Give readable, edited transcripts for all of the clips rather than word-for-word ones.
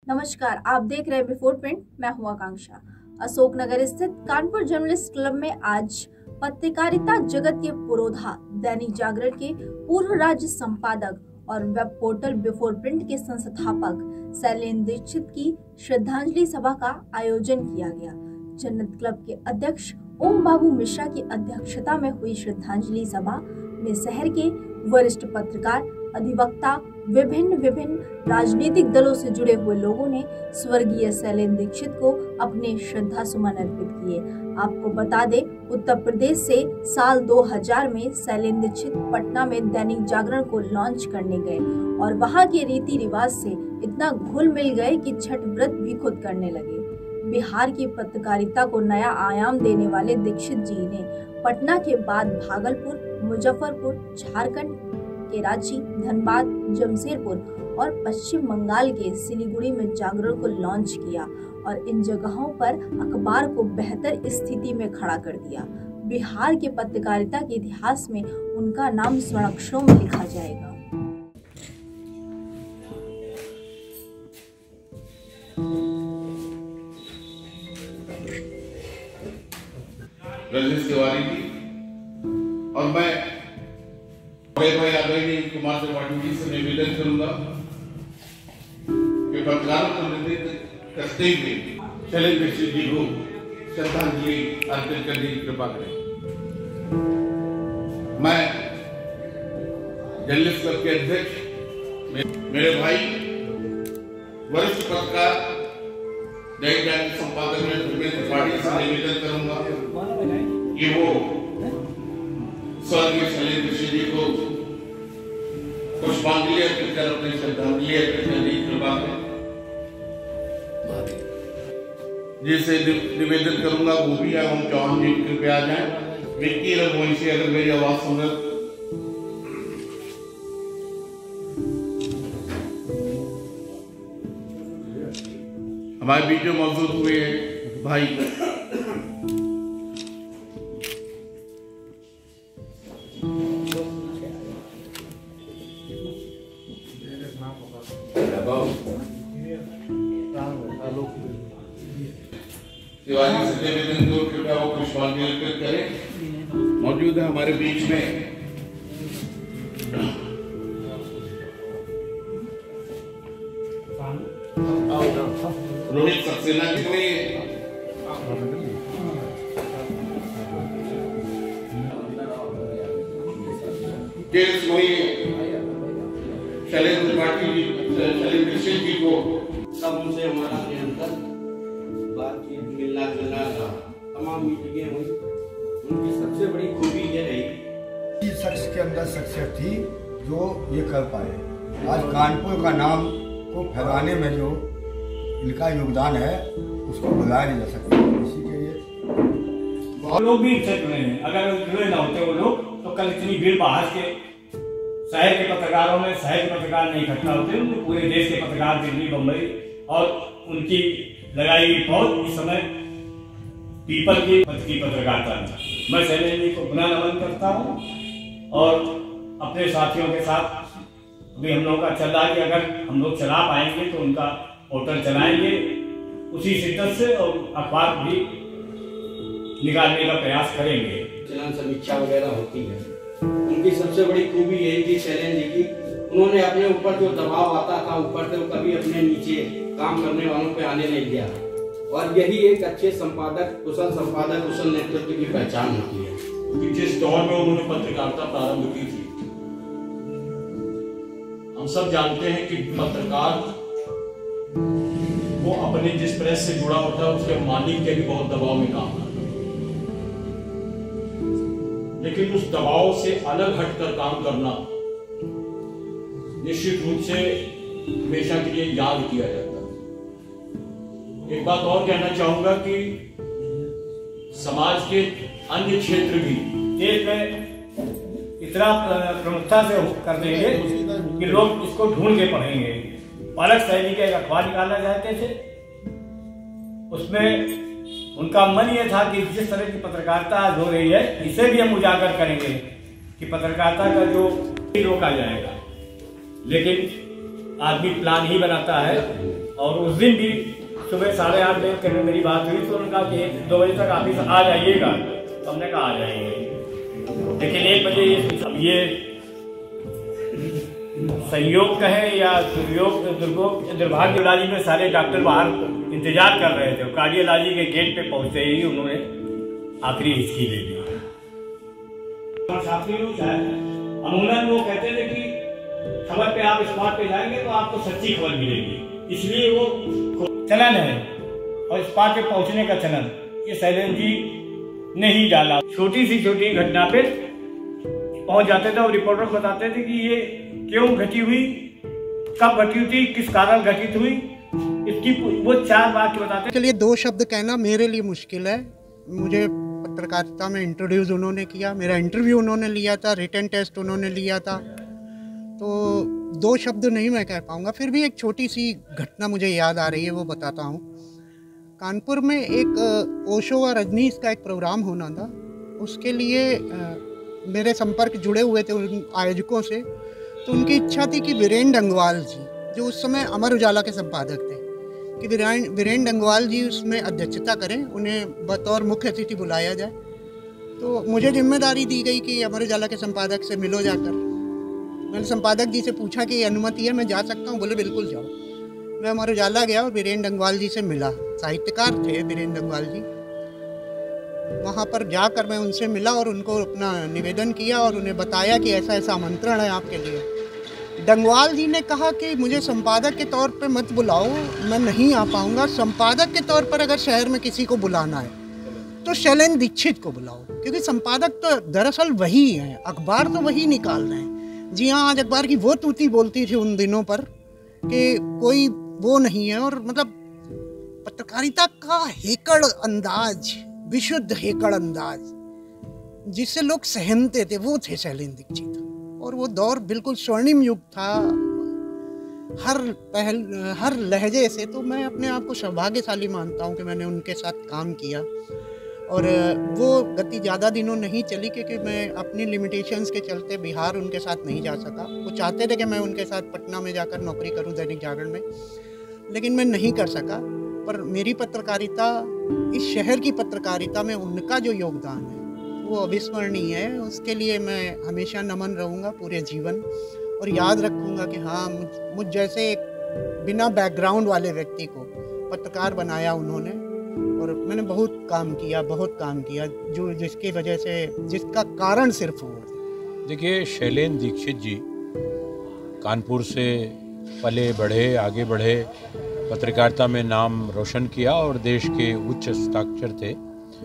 नमस्कार, आप देख रहे हैं बिफोर प्रिंट। मैं हूं आकांक्षा। अशोकनगर स्थित कानपुर जर्नलिस्ट क्लब में आज पत्रकारिता जगत के पुरोधा, दैनिक जागरण के पूर्व राज्य संपादक और वेब पोर्टल बिफोर प्रिंट के संस्थापक शैलेंद्र दीक्षित की श्रद्धांजलि सभा का आयोजन किया गया। जन्नत क्लब के अध्यक्ष ओम बाबू मिश्रा की अध्यक्षता में हुई श्रद्धांजलि सभा में शहर के वरिष्ठ पत्रकार, अधिवक्ता, विभिन्न राजनीतिक दलों से जुड़े हुए लोगों ने स्वर्गीय शैलेंद्र दीक्षित को अपने श्रद्धा सुमन अर्पित किए। आपको बता दें, उत्तर प्रदेश से साल 2000 में शैलेंद्र दीक्षित पटना में दैनिक जागरण को लॉन्च करने गए और वहां के रीति रिवाज से इतना घुल मिल गए कि छठ व्रत भी खुद करने लगे। बिहार की पत्रकारिता को नया आयाम देने वाले दीक्षित जी ने पटना के बाद भागलपुर, मुजफ्फरपुर, झारखंड के रांची, धनबाद, जमशेदपुर और पश्चिम बंगाल के सिलीगुड़ी में जागरण को लॉन्च किया और इन जगहों पर अखबार को बेहतर स्थिति में खड़ा कर दिया। बिहार के पत्रकारिता के इतिहास में उनका नाम स्वर्णाक्षरों में लिखा जाएगा। रजनीश तिवारी जी और मैं बड़े भाई आदरणीय कुमार त्रिपाठी जी से निवेदन करूंगा कि पत्रकारों को निर्देशित करते हुए शैलेंद्र दीक्षित जी को श्रद्धांजलि अर्पित करने की कृपा करें। मैं जर्नलिस्ट क्लब के अध्यक्ष मेरे भाई वरिष्ठ पत्रकार दैनिक जागरण संपादक त्रिपाठी से निवेदन करूंगा कि वो स्वर्गीय शैलेंद्र दीक्षित जी को पुष्पांजलि अर्पित कर अपनी श्रद्धांजलि अर्पित करने की कृपा करें। जिसे निवेदन करूंगा वो भी है, हम चौहान जी कृपया आ जाए। विक्की रघुवंशी से अगर मेरी आवाज सुन रहे, हमारे बीच में मौजूद हुए भाई तिवारी से निवेदन को कृपया वो पुष्पांजलि अर्पित करें। मौजूद है हमारे बीच में रोहित सक्सेना जी ने शैलेंद्र त्रिपाठी जी, शैलेंद्र दीक्षित जी को सब उनसे हमारा निरंतर बातचीत, मिलना जुलना था। तमाम मीटिंगें हुई। उनकी सबसे बड़ी खूबी ये रही, इस शख्स के अंदर शख्सियत थी जो ये कर पाए। आज कानपुर का नाम को फैलाने में जो इनका योगदान है उसको भुलाया नहीं जा सकता। इसी के लिए बहुत लोग भी इनसे जुड़े हैं। अगर जुड़े ना होते वो लोग तो कल इतनी भीड़ बाहर के शहर के पत्रकारों में शहर के पत्रकार नहीं इकट्ठा होते। उनके पूरे देश के पत्रकार, दिल्ली, बम्बई और उनकी लगाई हुई फौज इस समय पीपल की पत्रकारिता में। मैं शैलेंद्र जी को पुनः नमन करता हूँ और अपने साथियों के साथ अभी हम लोगों का चल रहा है कि अगर हम लोग चला पाएंगे तो उनका पोर्टल चलाएंगे उसी शिद्दत से और अखबार भी निकालने का प्रयास करेंगे। चलन समीक्षा वगैरह होती है। उनकी सबसे बड़ी खूबी यही थी शैलेंद्र जी की, उन्होंने अपने ऊपर जो दबाव आता था ऊपर से, वो कभी अपने नीचे काम करने वालों पे आने नहीं दिया। और यही एक अच्छे संपादक, कुशल नेतृत्व की पहचान होती है। क्योंकि जिस दौर में उन्होंने पत्रकारिता प्रारंभ की थी, हम सब जानते हैं कि पत्रकार वो अपने जिस प्रेस से जुड़ा होता है उसके मालिक के भी बहुत दबाव में काम करता है, लेकिन उस दबाव से अलग हटकर काम करना निश्चित रूप से हमेशा के लिए याद किया जाता है। एक बात और कहना चाहूंगा कि समाज के अन्य क्षेत्र भी देश में इतना प्रमुखता से कर देंगे कि लोग इसको ढूंढ के पढ़ेंगे। अलग शैली के अखबार निकालना चाहते थे, उसमें उनका मन ये था कि जिस तरह की पत्रकारिता आज हो रही है इसे भी हम उजागर करेंगे कि पत्रकारिता का जो रोका जाएगा। लेकिन आदमी प्लान ही बनाता है और उस दिन भी सुबह 8:30 बजे करीब मेरी बात हुई तो उन्होंने कहा कि 1-2 बजे तक ऑफिस आ जाइएगा। तो हमने कहा आ जाएंगे, लेकिन 1 बजे ये संयोग कहे या दुर्भाग्य इलाजी में सारे डॉक्टर बाहर इंतजार कर रहे थे। कार्डियोलॉजी के गेट पे पहुंचते ही उन्होंने आखिरी हिचकी ले ली। अमूमन वो कहते थे कि खबर पे आप स्पॉट पे जाएंगे तो आपको सच्ची खबर मिलेगी, इसलिए वो चलन है और स्पॉट पे पहुंचने का चलन ये शैलेंद्र जी ने ही डाला। छोटी सी घटना पे पहुंच जाते थे और रिपोर्टर बताते थे कि ये क्यों घटी हुई, कब घटी थी, किस कारण घटित हुई, इसकी वो 4 वाक्य बताते। चलिए 2 शब्द कहना मेरे लिए मुश्किल है। मुझे पत्रकारिता में इंट्रोड्यूस उन्होंने किया, मेरा इंटरव्यू उन्होंने लिया था, रिटन टेस्ट उन्होंने लिया था, तो 2 शब्द नहीं मैं कह पाऊँगा। फिर भी एक छोटी सी घटना मुझे याद आ रही है, वो बताता हूँ। कानपुर में एक ओशो और रजनीश का एक प्रोग्राम होना था, उसके लिए मेरे संपर्क जुड़े हुए थे उन आयोजकों से। तो उनकी इच्छा थी कि वीरेंद्र अंगवाल जी, जो उस समय अमर उजाला के संपादक थे, कि वीरेंद्र अंगवाल जी उसमें अध्यक्षता करें, उन्हें बतौर मुख्य अतिथि बुलाया जाए। तो मुझे जिम्मेदारी दी गई कि अमर उजाला के संपादक से मिलो जाकर। मैंने संपादक जी से पूछा कि अनुमति है, मैं जा सकता हूँ? बोले बिल्कुल जाओ। मैं अमर उजाला गया और वीरेंद्र अंगवाल जी से मिला। साहित्यकार थे वीरेंद्र अंगवाल जी। वहाँ पर जाकर मैं उनसे मिला और उनको अपना निवेदन किया और उन्हें बताया कि ऐसा ऐसा आमंत्रण है आपके लिए। डंगवाल जी ने कहा कि मुझे संपादक के तौर पे मत बुलाओ, मैं नहीं आ पाऊँगा। संपादक के तौर पर अगर शहर में किसी को बुलाना है तो शैलेंद्र दीक्षित को बुलाओ, क्योंकि संपादक तो दरअसल वही हैं, अखबार तो वही निकाल रहे हैं। जी हाँ, आज अखबार की वो तूती बोलती थी उन दिनों पर कि कोई वो नहीं है। और मतलब पत्रकारिता का हेकड़ अंदाज, विशुद्ध हेकड़ अंदाज जिससे लोग सहमते थे, वो थे शैलेंद्र दीक्षित। और वो दौर बिल्कुल स्वर्णिम युग था हर लहजे से। तो मैं अपने आप को सौभाग्यशाली मानता हूँ कि मैंने उनके साथ काम किया। और वो गति ज़्यादा दिनों नहीं चली, क्योंकि मैं अपनी लिमिटेशंस के चलते बिहार उनके साथ नहीं जा सका। वो चाहते थे कि मैं उनके साथ पटना में जाकर नौकरी करूँ दैनिक जागरण में, लेकिन मैं नहीं कर सका। पर मेरी पत्रकारिता, इस शहर की पत्रकारिता में उनका जो योगदान है वो अविस्मरणीय है। उसके लिए मैं हमेशा नमन रहूँगा पूरे जीवन, और याद रखूँगा कि हाँ, मुझ जैसे एक बिना बैकग्राउंड वाले व्यक्ति को पत्रकार बनाया उन्होंने। और मैंने बहुत काम किया जो जिसकी वजह से, जिसका कारण सिर्फ वो। देखिए, शैलेंद्र दीक्षित जी कानपुर से पले बढ़े, आगे बढ़े, पत्रकारिता में नाम रोशन किया और देश के उच्च हस्ताक्षर थे।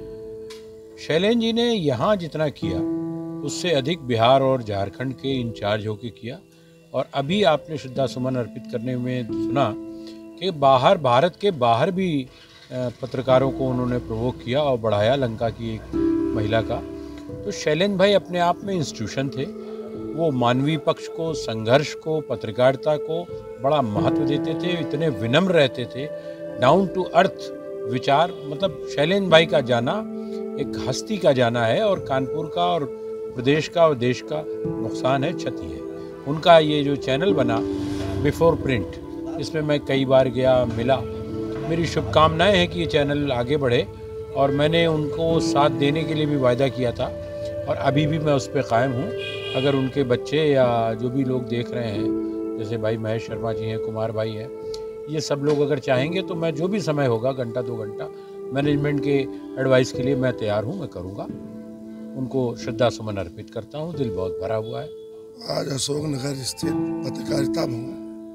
शैलेंद्र जी ने यहाँ जितना किया उससे अधिक बिहार और झारखंड के इंचार्ज होकर किया। और अभी आपने श्रद्धा सुमन अर्पित करने में सुना कि भारत के बाहर भी पत्रकारों को उन्होंने प्रोवोक किया और बढ़ाया, लंका की एक महिला का। तो शैलेंद्र भाई अपने आप में इंस्टीट्यूशन थे। वो मानवीय पक्ष को, संघर्ष को, पत्रकारिता को बड़ा महत्व देते थे, इतने विनम्र रहते थे, डाउन टू अर्थ विचार। मतलब शैलेंद्र भाई का जाना एक हस्ती का जाना है, और कानपुर का और प्रदेश का और देश का नुकसान है, क्षति है। उनका ये जो चैनल बना बिफोर प्रिंट, इसमें मैं कई बार गया, मिला। मेरी शुभकामनाएं हैं कि ये चैनल आगे बढ़े, और मैंने उनको साथ देने के लिए भी वायदा किया था और अभी भी मैं उस पर कायम हूँ। अगर उनके बच्चे या जो भी लोग देख रहे हैं, जैसे भाई महेश शर्मा जी हैं, कुमार भाई हैं, ये सब लोग अगर चाहेंगे तो मैं जो भी समय होगा, घंटा 2 घंटा, मैनेजमेंट के एडवाइस के लिए मैं तैयार हूँ, मैं करूँगा। उनको श्रद्धा सुमन अर्पित करता हूँ, दिल बहुत भरा हुआ है। आज अशोक नगर स्थित पत्रकारिता भवन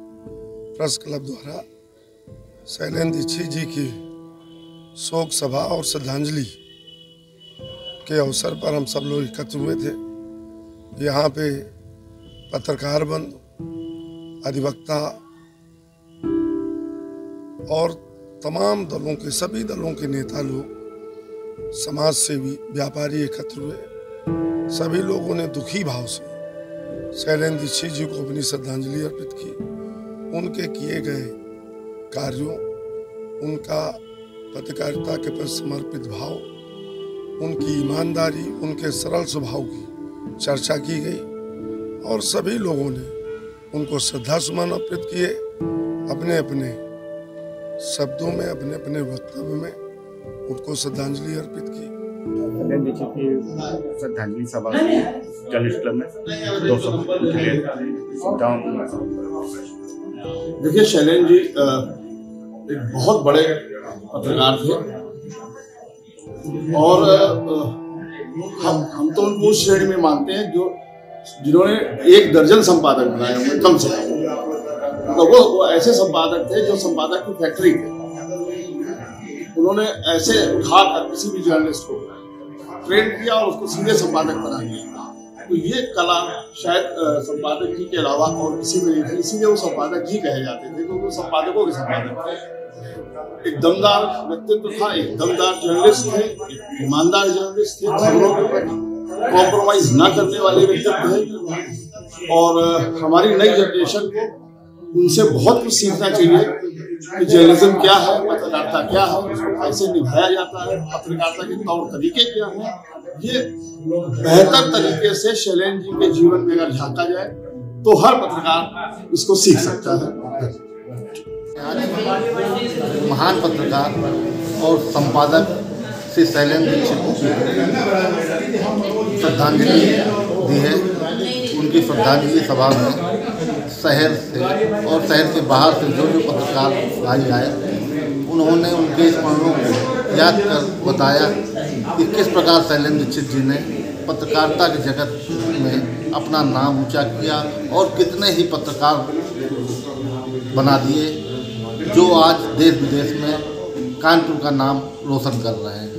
प्रेस क्लब द्वारा शैलेंद्र दीक्षित जी की शोक सभा और श्रद्धांजलि के अवसर पर हम सब लोग एकत्र हुए थे। यहाँ पे पत्रकार बंधु, अधिवक्ता और तमाम दलों के, सभी दलों के नेता लोग, समाज सेवी, व्यापारी एकत्र हुए। सभी लोगों ने दुखी भाव से शैलेंद्र दीक्षित जी को अपनी श्रद्धांजलि अर्पित की। उनके किए गए कार्यों, उनका पत्रकारिता के प्रति समर्पित भाव, उनकी ईमानदारी, उनके सरल स्वभाव की चर्चा की गई और सभी लोगों ने उनको श्रद्धा सुमन अर्पित किए। अपने अपने शब्दों में अपने अपने वक्तव्य में उनको श्रद्धांजलि अर्पित की। शैलेंद्र दीक्षित की श्रद्धांजलि सभा जर्नलिस्ट क्लब में 200 के लिए देखिए, शैलेंद्र जी एक बहुत बड़े पत्रकार थे और हम तो उनको उस श्रेणी में मानते हैं जिन्होंने 1 दर्जन संपादक बनाए होंगे कम से कम। तो वो ऐसे संपादक थे जो संपादक की फैक्ट्री थे। उन्होंने ऐसे उठाकर किसी भी जर्नलिस्ट को ट्रेन किया और उसको सीधे संपादक बना दिया। तो ये कला शायद संपादक जी के अलावा और किसी में नहीं थी, इसीलिए वो संपादक जी कहे जाते थे, क्योंकि वो संपादकों के संपादक थे। एक दमदार व्यक्तित्व था, एक दमदार जर्नलिस्ट थे, एक ईमानदार जर्नलिस्ट थे, खबरों के प्रति कॉम्प्रोमाइज ना करने वाले व्यक्तित्व थे। और हमारी नई जनरेशन को उनसे बहुत कुछ सीखना चाहिए कि जर्नलिज्म क्या है, पत्रकारिता क्या है, उसको कैसे निभाया जाता है, पत्रकारिता के तौर तरीके क्या हैं। ये बेहतर तरीके से शैलेंद्र जी के जीवन में अगर झांका जाए तो हर पत्रकार इसको सीख सकता है। महान पत्रकार और संपादक श्री शैलेंद्र दीक्षित श्रद्धांजलि दी है। उनकी श्रद्धांजलि सभा में शहर से और शहर के बाहर से जो पत्रकार भाई आए, उन्होंने उनके स्मरणों को याद कर बताया कि किस प्रकार शैलेंद्र दीक्षित जी ने पत्रकारिता के जगत में अपना नाम ऊंचा किया और कितने ही पत्रकार बना दिए जो आज देश विदेश में कानपुर का नाम रोशन कर रहे हैं।